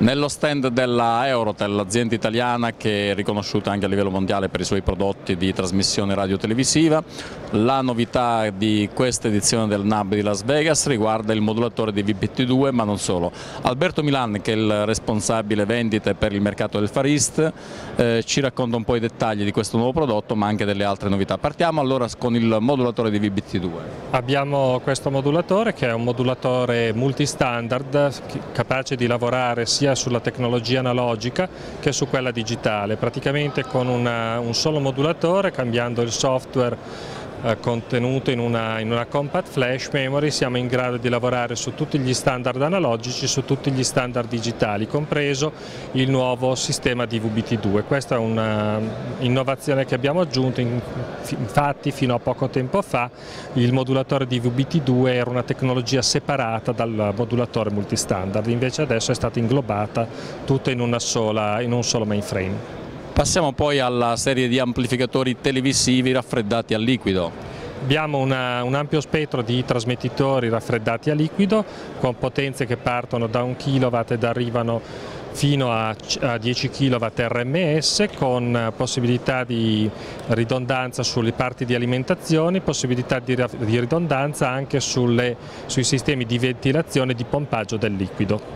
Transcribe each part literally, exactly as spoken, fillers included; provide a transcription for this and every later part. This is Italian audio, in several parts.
Nello stand della Eurotel, l'azienda italiana che è riconosciuta anche a livello mondiale per i suoi prodotti di trasmissione radiotelevisiva, la novità di questa edizione del N A B di Las Vegas riguarda il modulatore di V B T due, ma non solo. Alberto Milan, che è il responsabile vendite per il mercato del Far East, eh, ci racconta un po' i dettagli di questo nuovo prodotto, ma anche delle altre novità. Partiamo allora con il modulatore di V B T due. Abbiamo questo modulatore che è un modulatore multistandard capace di lavorare sia sulla tecnologia analogica che su quella digitale, praticamente con una, un solo modulatore, cambiando il software eh, contenuto in una, in una compact flash memory, siamo in grado di lavorare su tutti gli standard analogici, su tutti gli standard digitali, compreso il nuovo sistema di V B T due. Questa è un'innovazione che abbiamo aggiunto, infatti fino a poco tempo fa il modulatore di V B T due era una tecnologia separata dal modulatore multistandard, invece adesso è stata inglobata tutta in, una sola, in un solo mainframe. Passiamo poi alla serie di amplificatori televisivi raffreddati a liquido. Abbiamo una, un ampio spettro di trasmettitori raffreddati a liquido con potenze che partono da un kilowatt ed arrivano fino a dieci kilowatt R M S, con possibilità di ridondanza sulle parti di alimentazione, possibilità di, di ridondanza anche sulle, sui sistemi di ventilazione e di pompaggio del liquido.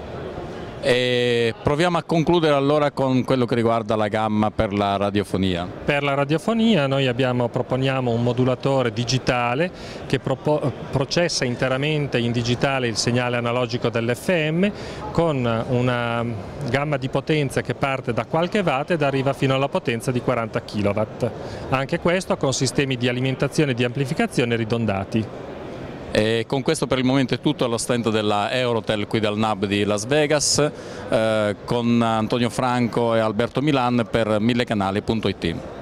E proviamo a concludere allora con quello che riguarda la gamma per la radiofonia. Per la radiofonia noi abbiamo, proponiamo un modulatore digitale che processa interamente in digitale il segnale analogico dell'F M con una gamma di potenza che parte da qualche watt ed arriva fino alla potenza di quaranta kilowatt. Anche questo con sistemi di alimentazione e di amplificazione ridondati. E con questo per il momento è tutto allo stand della Eurotel qui dal N A B di Las Vegas, eh, con Antonio Franco e Alberto Milan per millecanali punto it.